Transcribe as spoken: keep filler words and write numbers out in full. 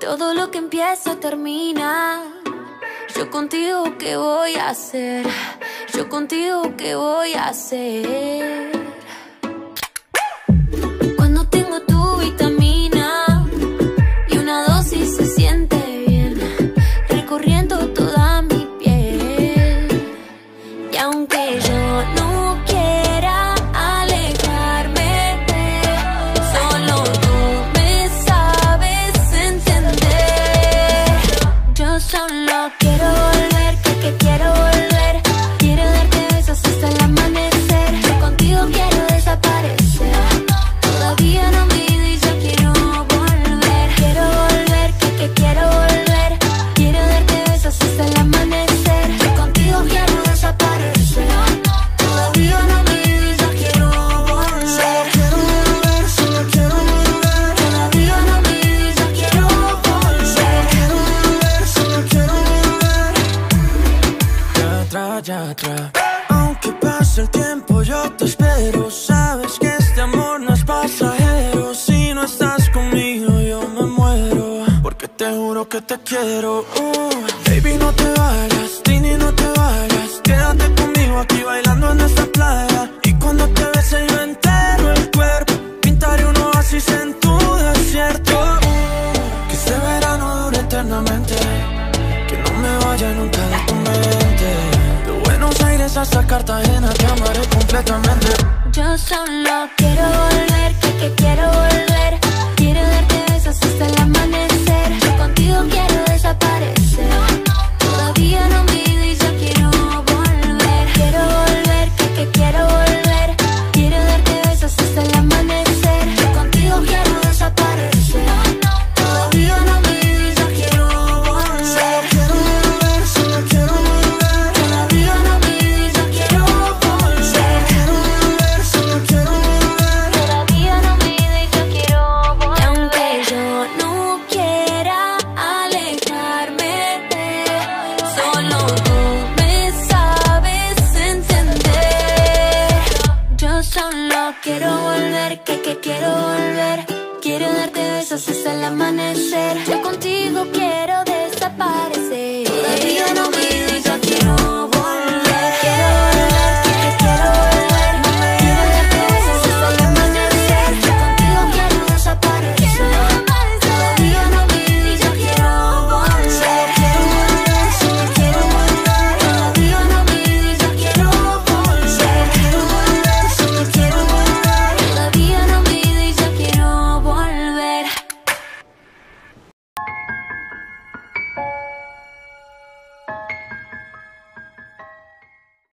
Todo lo que empieza termina. Yo contigo, ¿qué voy a hacer? Yo contigo, ¿qué voy a hacer? Cuando tengo tu vitamina y una dosis se siente bien, recorriendo toda mi piel. Y aunque yo no quiera alejarme, solo tú me sabes entender. Yo solo quiero volver, que, que quiero volver. Quiero darte besos hasta el amanecer. Yo contigo quiero desaparecer. Todavía no me he ido y ya quiero volver. Quiero volver, que, que quiero volver. Quiero darte besos hasta el amanecer. Yo contigo quiero desaparecer. Todavía no me he ido y ya quiero volver. Solo quiero volver, solo quiero volver. Todavía no me he ido y ya quiero volver. Solo quiero volver, solo quiero volver. Ya atrás, ya atrás. Aunque pase el tiempo yo te espero. Sabes que este amor no es pasajero. Si no estás conmigo yo me muero, porque te juro que te quiero. uh. Baby, no te vayas, Tini, no te vayas. Quédate conmigo aquí bailando en esta playa. Y cuando te bese yo entero el cuerpo, pintaré un oasis en tu desierto. uh. Que este verano dure eternamente, que no me vaya nunca de tu mente. De Buenos Aires hasta Cartagena te amaré completamente. Yo solo quiero volver, que, que quiero volver. Quiero darte besos hasta el amanecer. Yo contigo quiero desaparecer. Todavía no me he ido y ya quiero volver. Quiero volver, que, que quiero volver. Quiero darte besos hasta el amanecer. Yo contigo quiero desaparecer. Todavía no me he ido y ya quiero volver. Solo quiero volver, solo quiero volver. Todavía no me he ido y ya quiero volver. Solo quiero volver, solo quiero volver. Todavía no me he ido y ya quiero volver. Y aunque yo no quiera alejarme, solo tú me sabes entender. Yo solo quiero volver, que, que quiero volver. Quiero darte besos hasta el amanecer. Yo contigo quiero desaparecer. Todavía no me